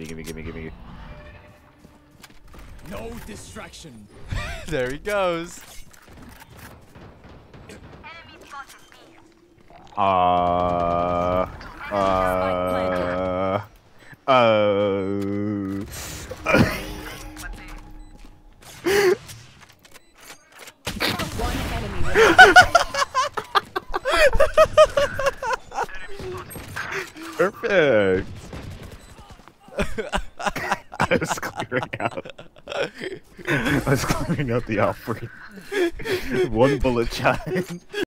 Gimme. No distraction. There he goes. One enemy remaining. Perfect. I was clearing out. I was clearing out the outbreak. One bullet shot.